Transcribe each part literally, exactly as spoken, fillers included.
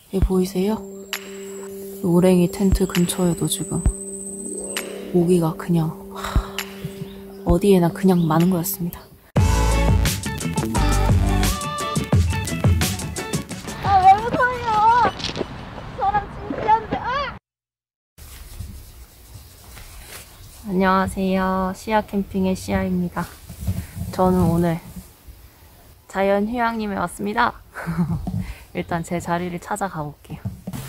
얘 보이세요? 노랭이 텐트 근처에도 지금 모기가 그냥 하, 어디에나 그냥 많은 거였습니다. 아, 왜 웃어요? 저랑 진지한데. 아! 안녕하세요. 시아 캠핑의 시아입니다. 저는 오늘 자연휴양림에 왔습니다. 일단 제 자리를 찾아가 볼게요.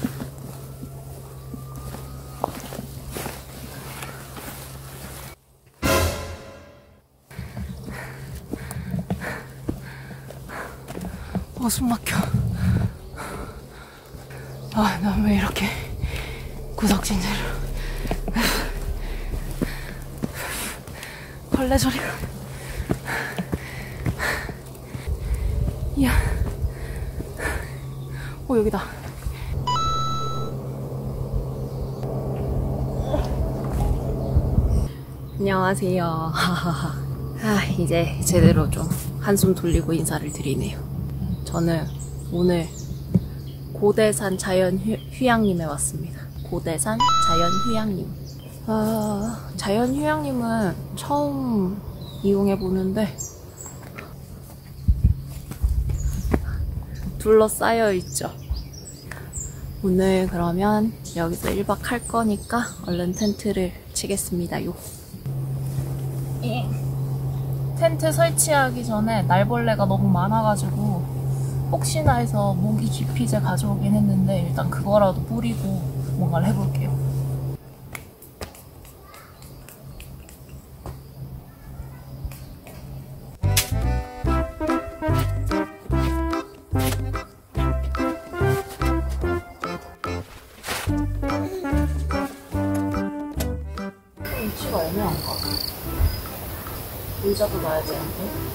어, 숨 막혀. 아, 난 왜 이렇게 구석진대로 벌레 소리가. 이야. 오, 여기다. 안녕하세요. 아, 이제 제대로 좀 한숨 돌리고 인사를 드리네요. 저는 오늘 고대산 자연휴양림에 왔습니다. 고대산 자연휴양림. 아, 자연휴양림은 처음 이용해보는데 둘러싸여 있죠. 오늘 그러면 여기서 일 박 할 거니까 얼른 텐트를 치겠습니다요. 텐트 설치하기 전에 날벌레가 너무 많아가지고 혹시나 해서 모기 기피제 가져오긴 했는데 일단 그거라도 뿌리고 뭔가를 해볼게요. 위치가 애매한가? 의자도 놔야 되는데.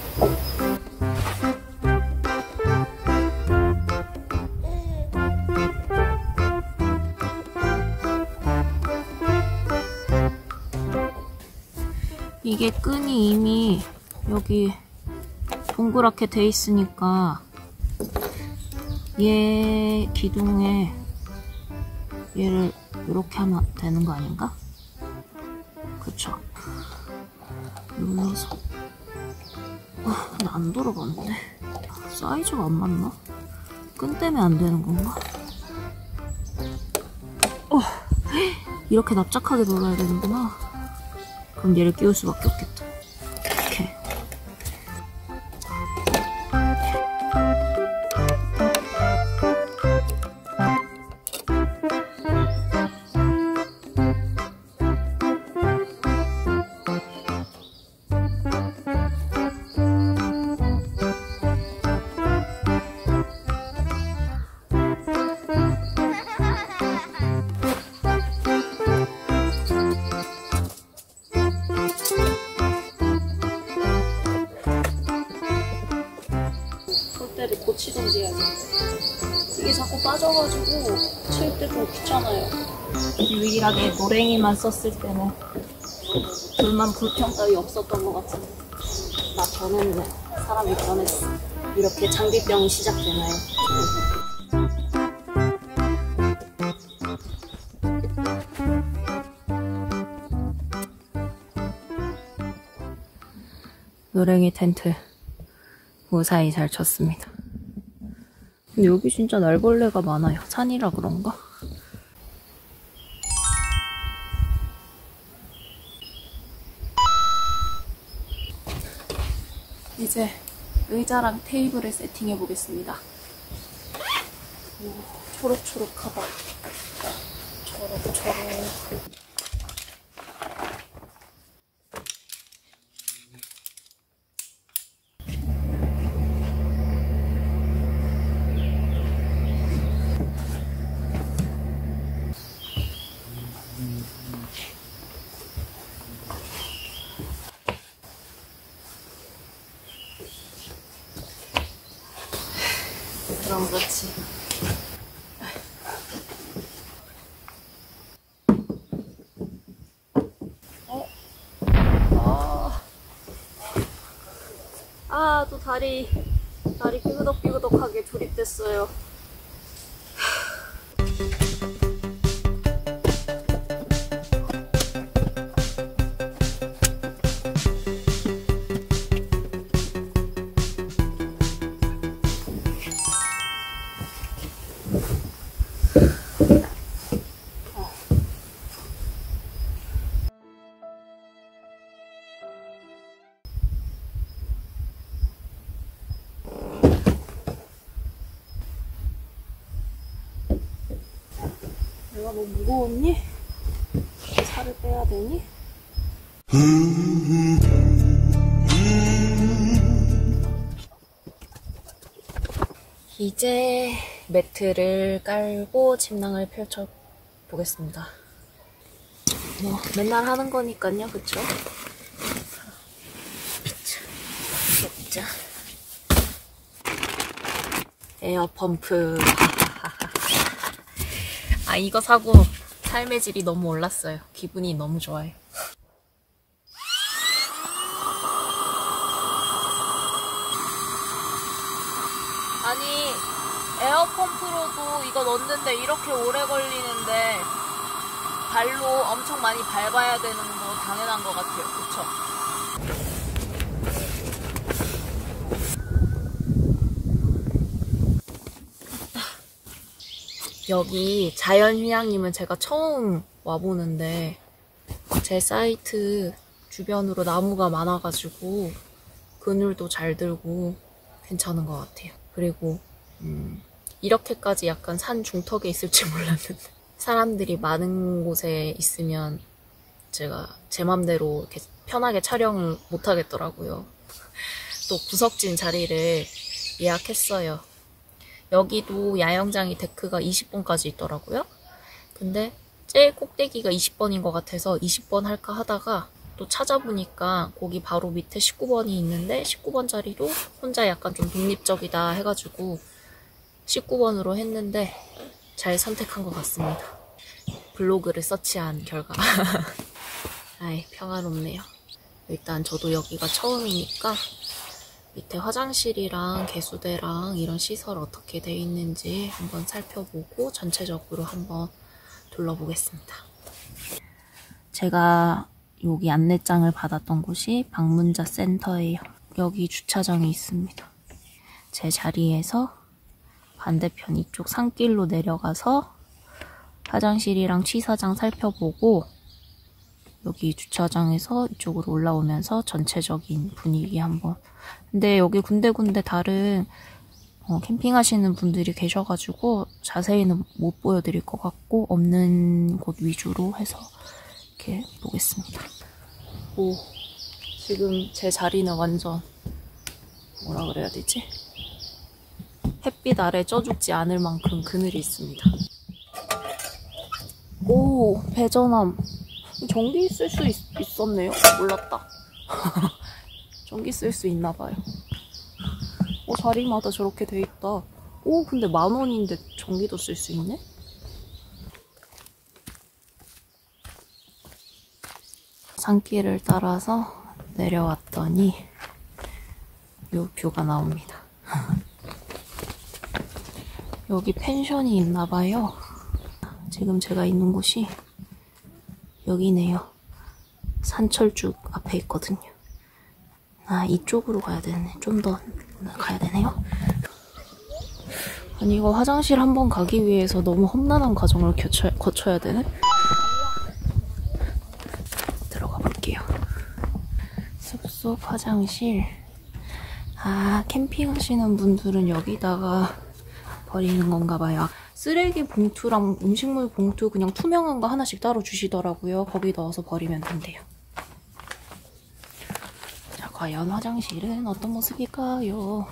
이게 끈이 이미 여기 동그랗게 돼 있으니까 얘 기둥에 얘를 이렇게 하면 되는 거 아닌가? 그쵸? 눌러서. 아, 근데 안 돌아가는데. 사이즈가 안 맞나? 끈 때문에 안 되는 건가? 어, 이렇게 납작하게 돌아야 되는구나. 그럼 얘를 끼울 수밖에 없겠다. 이렇게. 폴대를 고치던지 해야지. 이게 자꾸 빠져가지고 칠 때 좀 귀찮아요. 유일하게 노랭이만 썼을 때는 불만 불평 따위 없었던 것 같은데 나 변했네. 사람이 변했어. 이렇게 장비병이 시작되나요? 노랭이 텐트 무사히 잘 쳤습니다. 근데 여기 진짜 날벌레가 많아요. 산이라 그런가? 이제 의자랑 테이블을 세팅해 보겠습니다. 오, 초록초록하다. 초록초록. 그럼 그렇지. 어? 아, 아, 또 다리, 다리 삐그덕삐그덕하게 조립됐어요. 내가 너무 무거웠니? 살을 빼야 되니? 이제 매트를 깔고 침낭을 펼쳐 보겠습니다. 뭐 맨날 하는 거니까요, 그쵸? 자, 에어펌프. 아, 이거 사고 삶의 질이 너무 올랐어요. 기분이 너무 좋아요. 아니, 에어펌프로도 이거 넣는데 이렇게 오래 걸리는데 발로 엄청 많이 밟아야 되는 거 당연한 것 같아요. 그쵸? 여기 자연휴양림은 제가 처음 와보는데 제 사이트 주변으로 나무가 많아가지고 그늘도 잘 들고 괜찮은 것 같아요. 그리고 음, 이렇게까지 약간 산 중턱에 있을지 몰랐는데 사람들이 많은 곳에 있으면 제가 제 맘대로 이렇게 편하게 촬영을 못 하겠더라고요. 또 구석진 자리를 예약했어요. 여기도 야영장이 데크가 이십 번까지 있더라고요. 근데 제일 꼭대기가 이십 번인 것 같아서 이십 번 할까 하다가 또 찾아보니까 거기 바로 밑에 십구 번이 있는데 십구 번 자리도 혼자 약간 좀 독립적이다 해가지고 십구 번으로 했는데 잘 선택한 것 같습니다. 블로그를 서치한 결과. 아이, 평화롭네요. 일단 저도 여기가 처음이니까 밑에 화장실이랑 개수대랑 이런 시설 어떻게 돼 있는지 한번 살펴보고 전체적으로 한번 둘러보겠습니다. 제가 여기 안내장을 받았던 곳이 방문자 센터예요. 여기 주차장이 있습니다. 제 자리에서 반대편 이쪽 산길로 내려가서 화장실이랑 취사장 살펴보고 여기 주차장에서 이쪽으로 올라오면서 전체적인 분위기 한번. 근데 여기 군데군데 다른 어, 캠핑하시는 분들이 계셔가지고 자세히는 못 보여드릴 것 같고 없는 곳 위주로 해서 이렇게 보겠습니다. 오, 지금 제 자리는 완전 뭐라 그래야 되지? 햇빛 아래 쪄 죽지 않을 만큼 그늘이 있습니다. 오, 배전함. 전기 쓸 수 있었네요. 몰랐다. 전기 쓸 수 있나봐요. 어, 자리마다 저렇게 돼 있다. 오, 근데 만 원인데 전기도 쓸 수 있네? 산길을 따라서 내려왔더니 요 뷰가 나옵니다. 여기 펜션이 있나봐요. 지금 제가 있는 곳이 여기네요. 산철쭉 앞에 있거든요. 아, 이쪽으로 가야 되네. 좀 더 가야 되네요. 아니, 이거 화장실 한번 가기 위해서 너무 험난한 과정을 거쳐, 거쳐야 되네? 들어가 볼게요. 숲속 화장실. 아, 캠핑하시는 분들은 여기다가 버리는 건가 봐요. 쓰레기 봉투랑 음식물 봉투 그냥 투명한 거 하나씩 따로 주시더라고요. 거기 넣어서 버리면 된대요. 자, 과연 화장실은 어떤 모습일까요?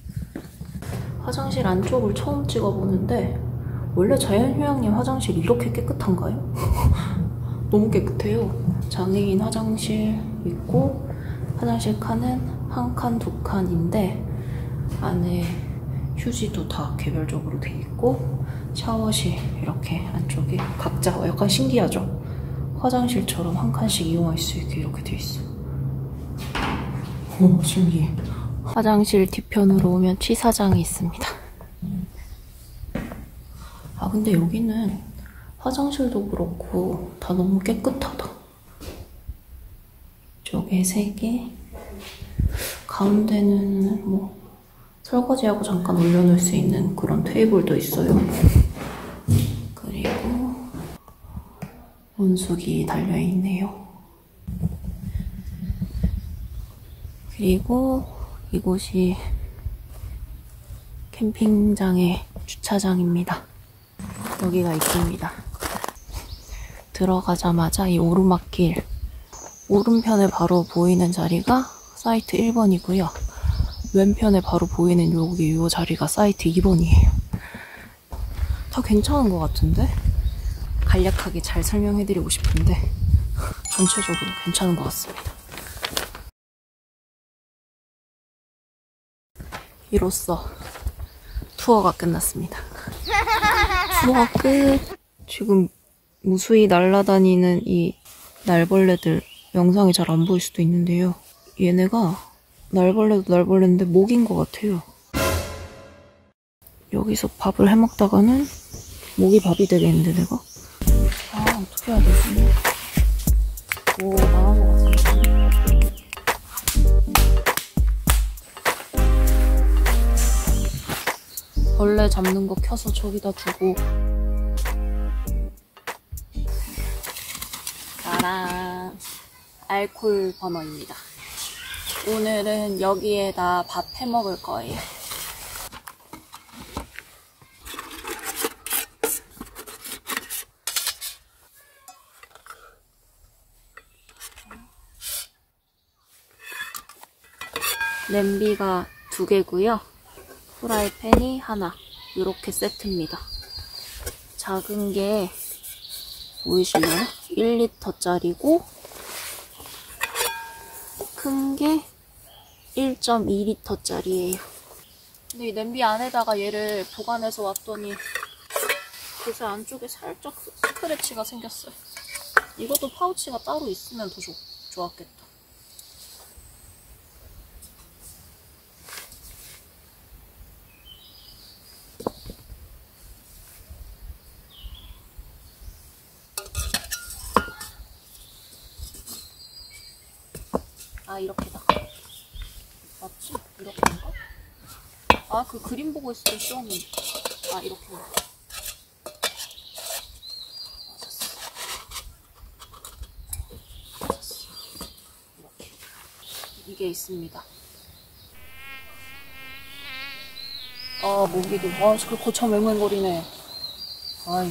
화장실 안쪽을 처음 찍어보는데 원래 자연휴양림 화장실 이렇게 깨끗한가요? 너무 깨끗해요. 장애인 화장실 있고 화장실 칸은 한 칸, 두 칸인데 안에 휴지도 다 개별적으로 돼 있고 샤워실 이렇게 안쪽에 각자 약간 신기하죠? 화장실처럼 한 칸씩 이용할 수 있게 이렇게 돼 있어. 오, 신기해. 화장실 뒤편으로 오면 취사장이 있습니다. 아, 근데 여기는 화장실도 그렇고 다 너무 깨끗하다. 이쪽에 세 개, 가운데는 뭐 설거지하고 잠깐 올려놓을 수 있는 그런 테이블도 있어요. 그리고 온수기 달려있네요. 그리고 이곳이 캠핑장의 주차장입니다. 여기가 있습니다. 들어가자마자 이 오르막길 오른편에 바로 보이는 자리가 사이트 일 번이고요. 왼편에 바로 보이는 여기 요 자리가 사이트 이 번이에요. 다 괜찮은 것 같은데? 간략하게 잘 설명해드리고 싶은데 전체적으로 괜찮은 것 같습니다. 이로써 투어가 끝났습니다. 투어 끝! 지금 무수히 날아다니는 이 날벌레들 영상이 잘 안 보일 수도 있는데요. 얘네가 날벌레도 날벌레인데 목인 것 같아요. 여기서 밥을 해먹다가는 목이 밥이 되겠는데 내가? 아 어떻게 해야 되지? 오 나간 것 같은데. 벌레 잡는 거 켜서 저기다 두고. 짜란, 알콜 버너입니다. 오늘은 여기에다 밥 해먹을 거예요. 냄비가 두 개고요. 프라이팬이 하나. 이렇게 세트입니다. 작은 게 보이시나요? 일 리터짜리고 큰 게 일 점 이 리터짜리예요. 근데 이 냄비 안에다가 얘를 보관해서 왔더니 그새 안쪽에 살짝 스크래치가 생겼어요. 이것도 파우치가 따로 있으면 더 좋, 좋았겠다. 아 이렇게다. 맞지? 이렇게인가? 아 그 그림 보고 있을 때 시험이. 아 이렇게. 맞았어. 맞았어. 이렇게. 이게 있습니다. 아 모기도. 아 그 거참 맹맹거리네. 아이.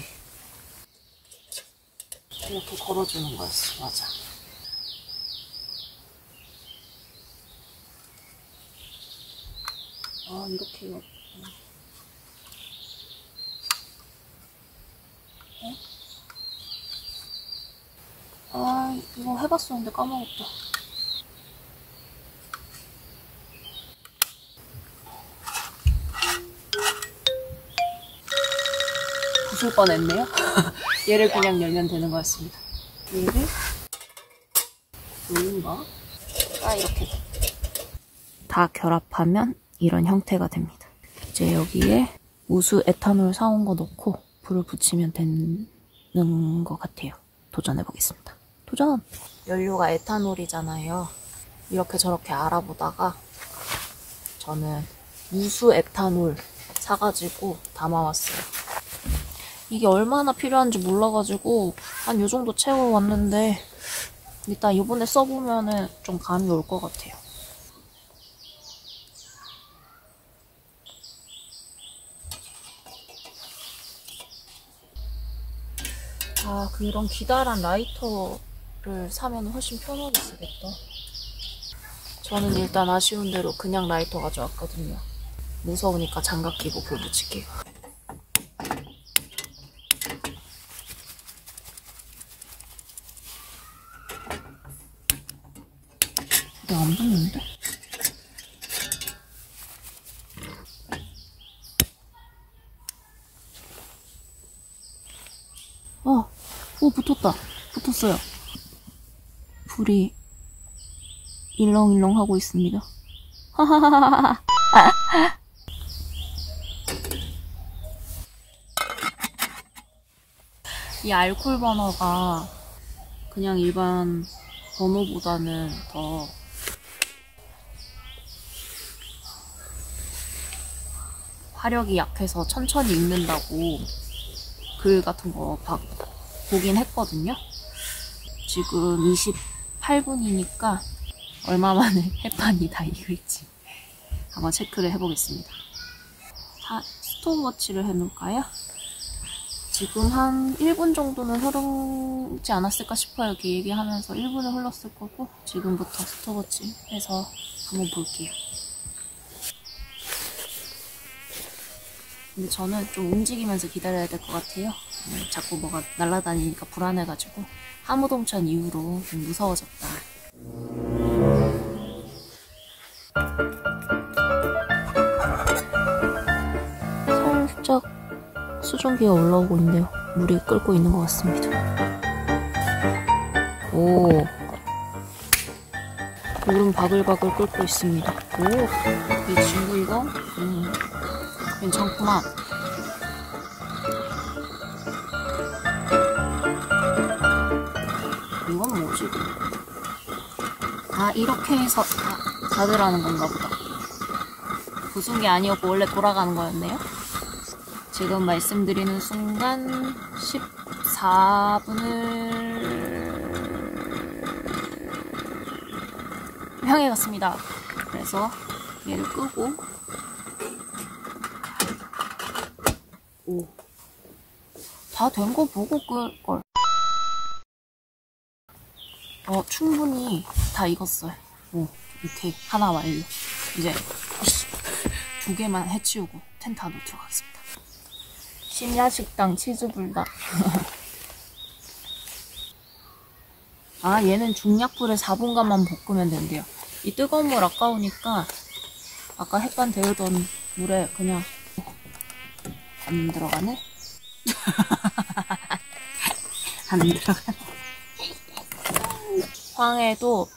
이렇게 걸어주는 거였어. 맞아. 아 이렇게요. 어? 아 이거 해봤었는데 까먹었다. 부술 뻔했네요. 얘를 그냥 열면 되는 거였습니다. 얘를 여긴가? 아 이렇게 다 결합하면 이런 형태가 됩니다. 이제 여기에 우수 에탄올 사온 거 넣고 불을 붙이면 되는 것 같아요. 도전해보겠습니다. 도전! 연료가 에탄올이잖아요. 이렇게 저렇게 알아보다가 저는 우수 에탄올 사가지고 담아왔어요. 이게 얼마나 필요한지 몰라가지고 한 요 정도 채워왔는데 일단 이번에 써보면은 좀 감이 올 것 같아요. 아, 그런 기다란 라이터를 사면 훨씬 편하게 쓰겠다. 저는 일단 아쉬운 대로 그냥 라이터 가져왔거든요. 무서우니까 장갑 끼고 불 붙일게요. 이게 안 붙는데? 어, 오 붙었다. 붙었어요. 불이 일렁일렁 하고 있습니다. 하하하하하. 이 알콜 버너가 그냥 일반 버너보다는 더 화력이 약해서 천천히 익는다고 글 같은 거 봐, 보긴 했거든요. 지금 이십팔 분이니까 얼마 만에 햇반이 다 익을지 한번 체크를 해보겠습니다. 자, 스톱워치를 해놓을까요? 지금 한 일 분 정도는 흐르지 않았을까 싶어요. 이렇게 얘기하면서 일 분은 흘렀을 거고, 지금부터 스톱워치 해서 한번 볼게요. 근데 저는 좀 움직이면서 기다려야 될 것 같아요. 자꾸 뭐가 날아다니니까 불안해가지고. 하무동천 이후로 좀 무서워졌다. 살짝 수증기가 올라오고 있는데요. 물이 끓고 있는 것 같습니다. 오, 물은 바글바글 끓고 있습니다. 오, 이 친구 이거 음, 괜찮구만. 이건 뭐지? 아, 이렇게 해서 아, 닫으라는 건가 보다. 부순 게 아니었고 원래 돌아가는 거였네요. 지금 말씀드리는 순간 십사 분을 향해 갔습니다. 그래서 얘를 끄고 오, 다 된 거 보고 끌걸. 어, 충분히 다 익었어요. 오, 오케이. 하나 완료. 이제 두 개만 해치우고 텐트 안으로 들어가겠습니다. 심야식당 치즈불닭. 아, 얘는 중약불에 사 분간만 볶으면 된대요. 이 뜨거운 물 아까우니까 아까 햇반 데우던 물에 그냥 안 들어가네? 안 들어가네. 황해도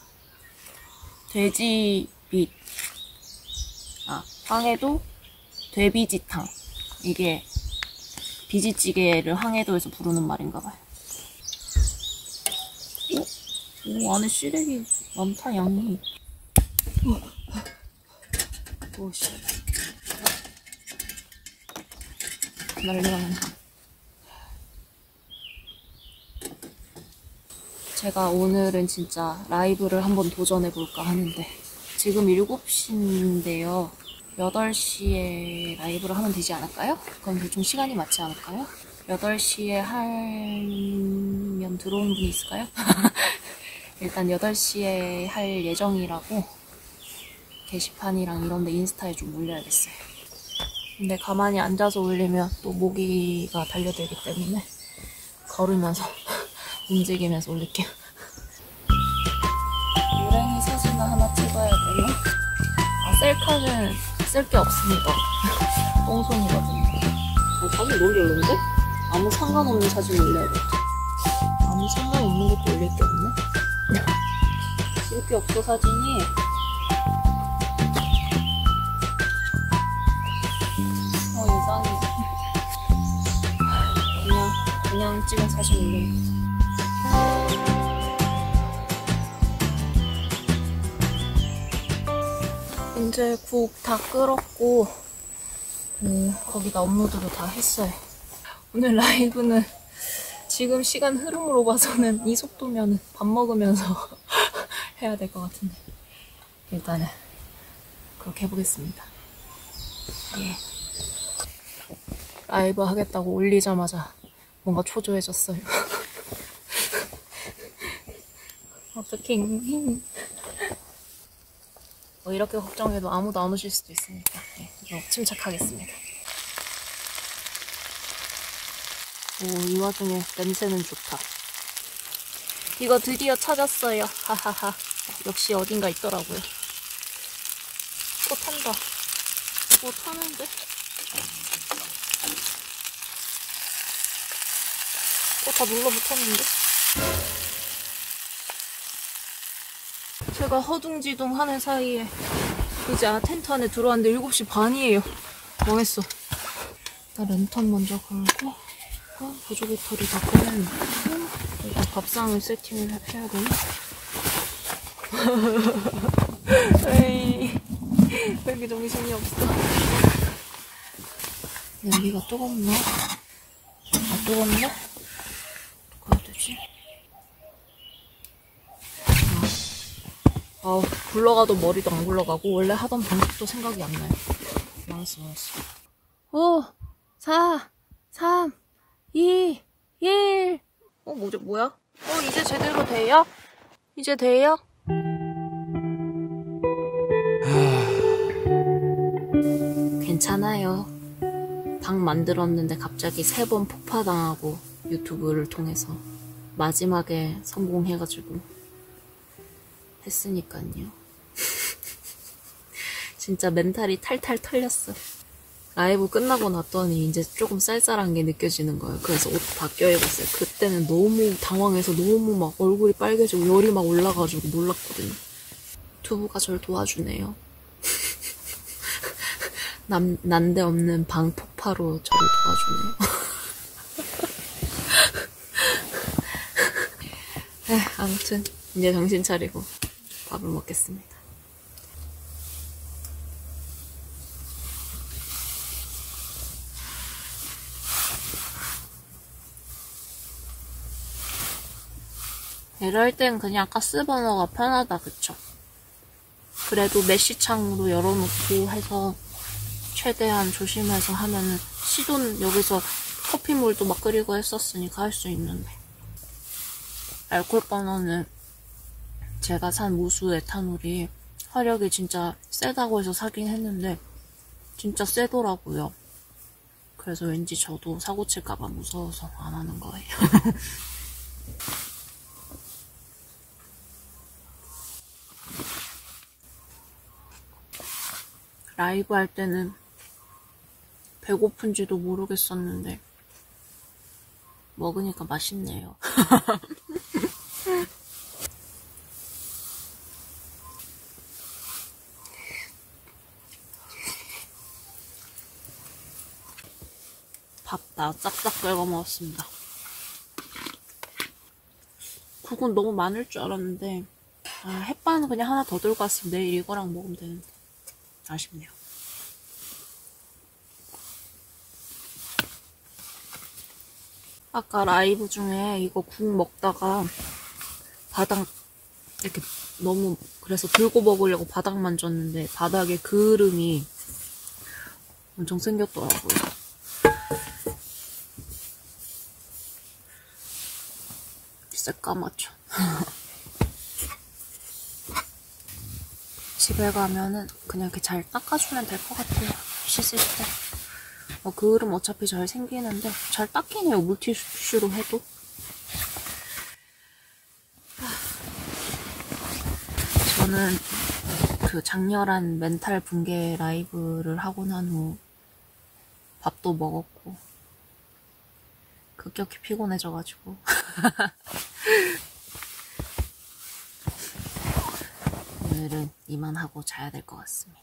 돼지빛, 아, 황해도 돼비지탕. 이게 비지찌개를 황해도에서 부르는 말인가봐요. 오, 안에 시래기 많다, 양이. 오씨. 난리가 나네. 제가 오늘은 진짜 라이브를 한번 도전해볼까 하는데, 지금 일곱 시인데요. 여덟 시에 라이브를 하면 되지 않을까요? 그럼 대충 시간이 맞지 않을까요? 여덟 시에 하면 들어오는 분이 있을까요? 일단 여덟 시에 할 예정이라고 게시판이랑 이런데 인스타에 좀 올려야겠어요. 근데 가만히 앉아서 올리면 또 모기가 달려들기 때문에 걸으면서 움직이면서 올릴게요. 노랭이 사진을 하나 찍어야 되나? 아, 셀카는 쓸 게 없습니다. 똥손이거든요. 아, 사진 올리는데? 아무 상관없는 사진 올려야겠다. 아무 상관없는 것도 올릴 게 없네? 쓸 게 없어, 사진이. 어, 이상해. 그냥, 그냥 찍은 사진 올려야겠다. 이제 국 다 끓었고, 그, 거기다 업로드도 다 했어요. 오늘 라이브는 지금 시간 흐름으로 봐서는 이 속도면 밥 먹으면서 해야 될 것 같은데, 일단은 그렇게 해보겠습니다. 예. 라이브 하겠다고 올리자마자 뭔가 초조해졌어요. 어떡해. 뭐 이렇게 걱정해도 아무도 안 오실 수도 있으니까 네, 좀 침착하겠습니다. 오, 이 와중에 냄새는 좋다. 이거 드디어 찾았어요. 하하하. 역시 어딘가 있더라고요. 또 탄다. 뭐 타는데? 또 다 눌러붙었는데? 제가 허둥지둥 하는 사이에 이제 아 텐트 안에 들어왔는데 일곱 시 반이에요. 망했어. 일단 랜턴 먼저 걸고, 어, 보조 배터리 다 꺼내놓고, 일단 밥상을 세팅을 해야 되나? 에이, 왜 이렇게 정신이 없어. 냄비가 뜨겁나? 아, 뜨겁나? 어떻게 해야 되지? 아, 굴러가도 머리도 안 굴러가고 원래 하던 방식도 생각이 안 나요. 망했어, 망했어. 오, 사, 삼, 이, 어, 뭐죠? 뭐야? 어, 이제 제대로 돼요? 이제 돼요? 괜찮아요. 방 만들었는데 갑자기 세 번 폭파당하고 유튜브를 통해서 마지막에 성공해가지고 했으니까요. 진짜 멘탈이 탈탈 털렸어. 라이브 끝나고 났더니 이제 조금 쌀쌀한 게 느껴지는 거예요. 그래서 옷 바뀌어 입었어요. 그때는 너무 당황해서 너무 막 얼굴이 빨개지고 열이 막 올라가지고 놀랐거든요. 두부가 절 도와주네요. 남, 난데없는 방 폭파로 저를 도와주네요. 에휴, 아무튼 이제 정신 차리고 밥을 먹겠습니다. 이럴 땐 그냥 가스버너가 편하다, 그쵸? 그래도 메쉬창으로 열어놓고 해서 최대한 조심해서 하면은 시도는 여기서 커피물도 막 끓이고 했었으니까 할 수 있는데 알코올 버너는 제가 산 무수 에탄올이 화력이 진짜 세다고 해서 사긴 했는데 진짜 세더라고요. 그래서 왠지 저도 사고 칠까봐 무서워서 안 하는 거예요. 라이브 할 때는 배고픈지도 모르겠었는데 먹으니까 맛있네요. 밥 다 싹싹 긁어 먹었습니다. 국은 너무 많을 줄 알았는데 아, 햇반은 그냥 하나 더 들고 왔으면 내일 이거랑 먹으면 되는데 아쉽네요. 아까 라이브 중에 이거 국 먹다가 바닥 이렇게 너무 그래서 들고 먹으려고 바닥 만졌는데 바닥에 그을음이 엄청 생겼더라고요. 새까맣죠. 집에 가면은 그냥 이렇게 잘 닦아주면 될 것 같아요. 씻을 때. 어, 그을음 어차피 잘 생기는데 잘 닦이네요. 물티슈로 해도. 저는 그 장렬한 멘탈 붕괴 라이브를 하고 난 후 밥도 먹었고 급격히 피곤해져가지고 오늘은 이만하고 자야 될 것 같습니다.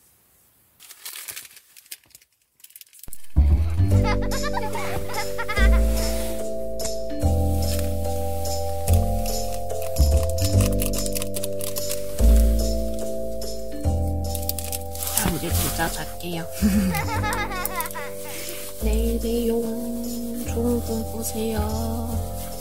이제 진짜 잘게요. 내일 봬요. 좋은 꿈 꾸세요.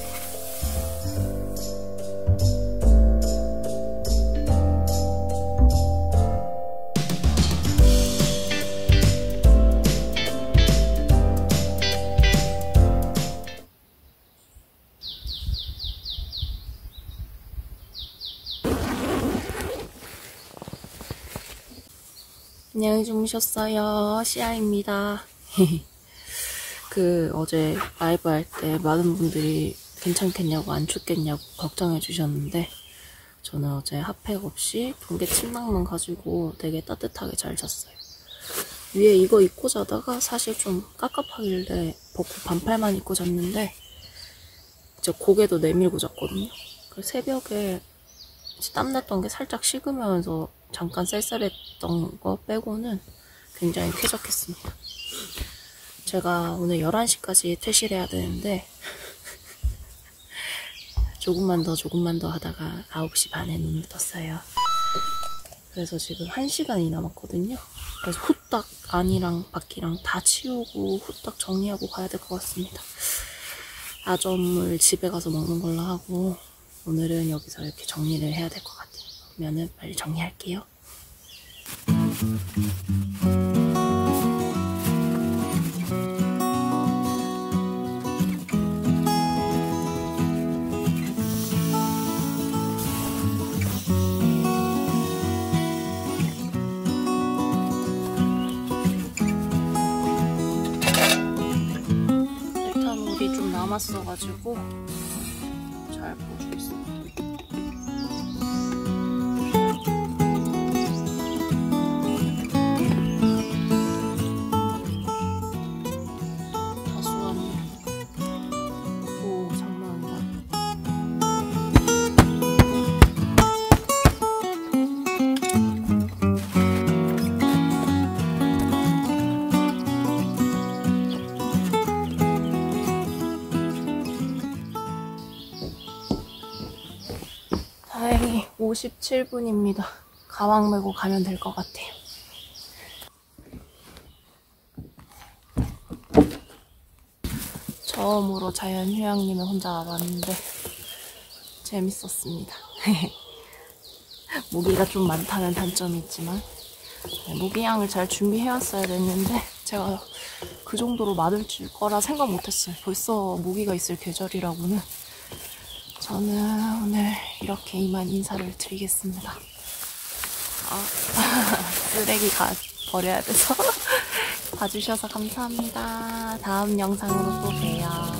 안녕히 주무셨어요. 시아입니다. 그 어제 라이브 할 때 많은 분들이 괜찮겠냐고 안 춥겠냐고 걱정해 주셨는데 저는 어제 핫팩 없이 붕괴 침낭만 가지고 되게 따뜻하게 잘 잤어요. 위에 이거 입고 자다가 사실 좀 깝깝하길래 벗고 반팔만 입고 잤는데 이제 고개도 내밀고 잤거든요. 그래서 새벽에 땀났던 게 살짝 식으면서 잠깐 쌀쌀했던 거 빼고는 굉장히 쾌적했습니다. 제가 오늘 열한 시까지 퇴실해야 되는데 조금만 더 조금만 더 하다가 아홉 시 반에 눈을 떴어요. 그래서 지금 한 시간이 남았거든요. 그래서 후딱 안이랑 바퀴랑 다 치우고 후딱 정리하고 가야 될 것 같습니다. 아점을 집에 가서 먹는 걸로 하고 오늘은 여기서 이렇게 정리를 해야 될 것 같아요. 그러면은 빨리 정리할게요. 남았어가지고 잘 보고 있습니다. 다행히 오십칠 분입니다. 가방 메고 가면 될 것 같아요. 처음으로 자연휴양림에 혼자 와봤는데 재밌었습니다. 모기가 좀 많다는 단점이 있지만 모기향을 잘 준비해왔어야 됐는데 제가 그 정도로 많을 거라 생각 못했어요. 벌써 모기가 있을 계절이라고는. 저는 오늘 이렇게 이만 인사를 드리겠습니다. 아, 쓰레기 가 버려야 돼서 봐주셔서 감사합니다. 다음 영상으로 또 봬요.